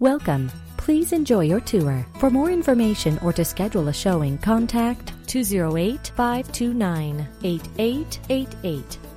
Welcome. Please enjoy your tour. For more information or to schedule a showing, contact 208-529-8888.